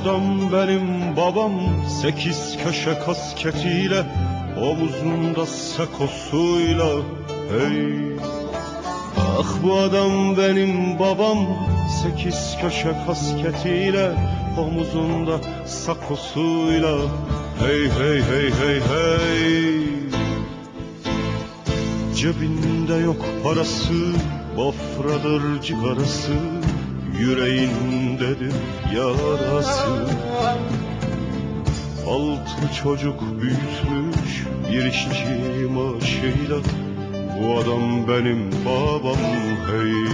adam benim babam, 8 köşe kasketiyle, omuzunda sakosuyla. Hey, ah bu adam benim babam, 8 köşe kasketiyle, omuzunda sakosuyla. Hey hey hey hey hey. Cebinde yok parası, bafradır cigarası, yüreğindedir yarası. 6 çocuk büyütmüş bir işçi maaşıyla, bu adam benim babam. Hey,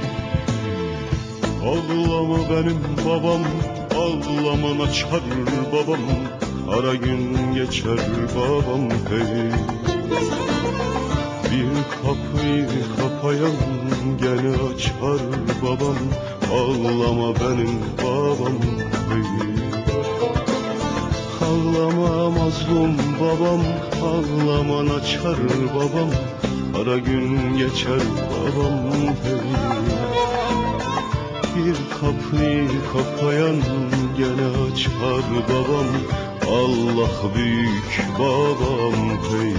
ağlama benim babam, ağlama açar babam, ara gün geçer babam. Hey, bir kapıyı kapayan gene açar babam, ağlama benim babam. Hey, ağlama mazlum babam, ağlama açar babam, ara gün geçer babam. Hey, bir kapıyı kapayan gene açar babam, Allah büyük babam. Hey,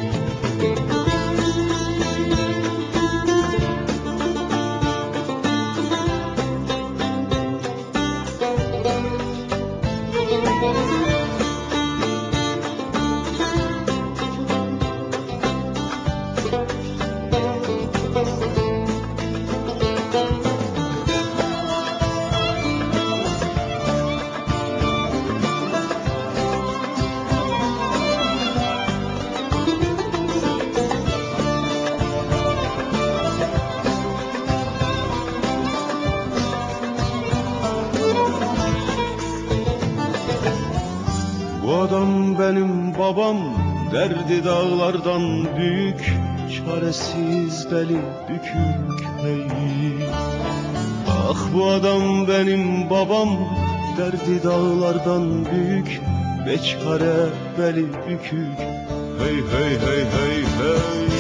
bu adam benim babam, derdi dağlardan büyük, çaresiz beli bükük. Hey, ah bu adam benim babam, derdi dağlardan büyük, beçare beli bükük. Hey hey hey hey hey.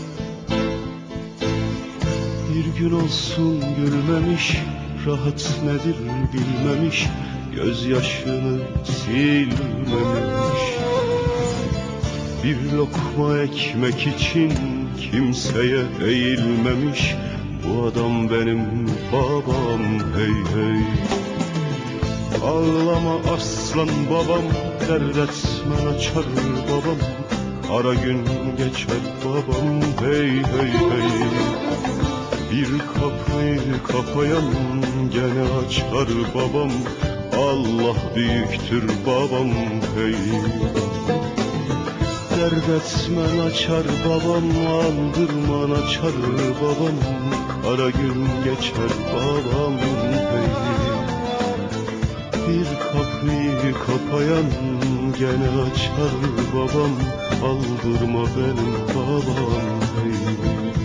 Bir gün olsun gülmemiş, rahat nedir bilmemiş, gözyaşını silmemiş. Bir lokma ekmek için kimseye eğilmemiş, bu adam benim babam. Hey hey, ağlama aslan babam, dert etme açar babam, ara gün geçer babam. Hey hey hey, bir kapıyı kapayan gene açar babam, Allah büyüktür babam. Hey, dert etmen açar babam, aldırman açar babam, ara gün geçer babam. Hey, bir kapıyı kapayan gene açar babam, aldırma benim babam. Hey,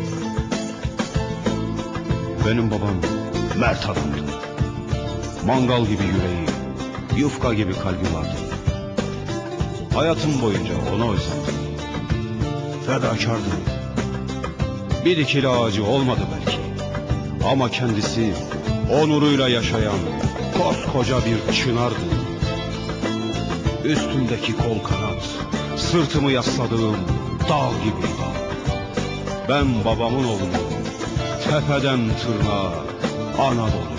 benim babam mert adamdı. Mangal gibi yüreği, yufka gibi kalbi vardı. Hayatım boyunca ona özledim. Fedakardı. Bir dikili ağacı olmadı belki, ama kendisi onuruyla yaşayan koskoca bir çınardı. Üstümdeki kol kanat, sırtımı yasladığım dağ gibi dağ. Ben babamın oğluyum, tepeden tırnağa Anadolu.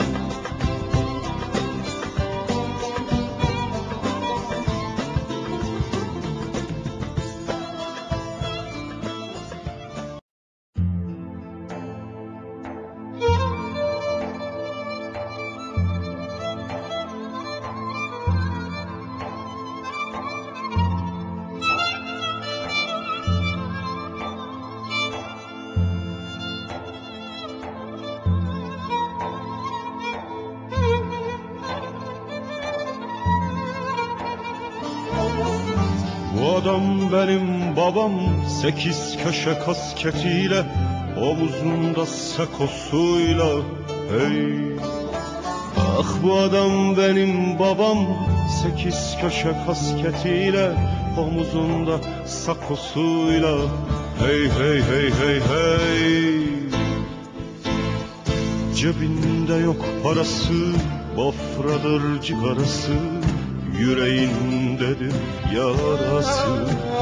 Bu adam benim babam, 8 köşe kasketiyle, omuzunda sakosuyla. Hey, ah bu adam benim babam, 8 köşe kasketiyle, omuzunda sakosuyla. Hey hey hey hey hey. Cebinde yok parası, Bafradır cigarası, yüreğindedir yarası.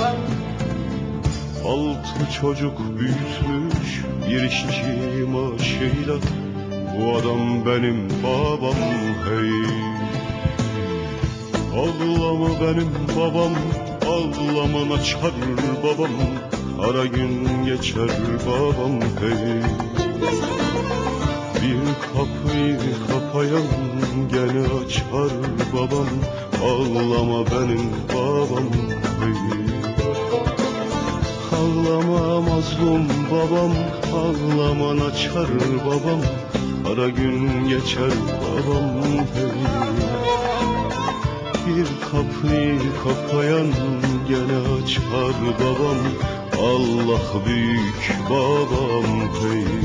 6 çocuk büyütmüş bir işçi maaşıyla, bu adam benim babam hey. Ağlama benim babam, ağlama açar babam, kara gün geçer babam hey. Bir kapıyı kapayan gene açar babam, ağlama benim babam hey. Ağlama mazlum babam, ağlama açar babam, kara gün geçer babam hey. Bir kapıyı kapayan gene açar babam, Allah büyük babam hey.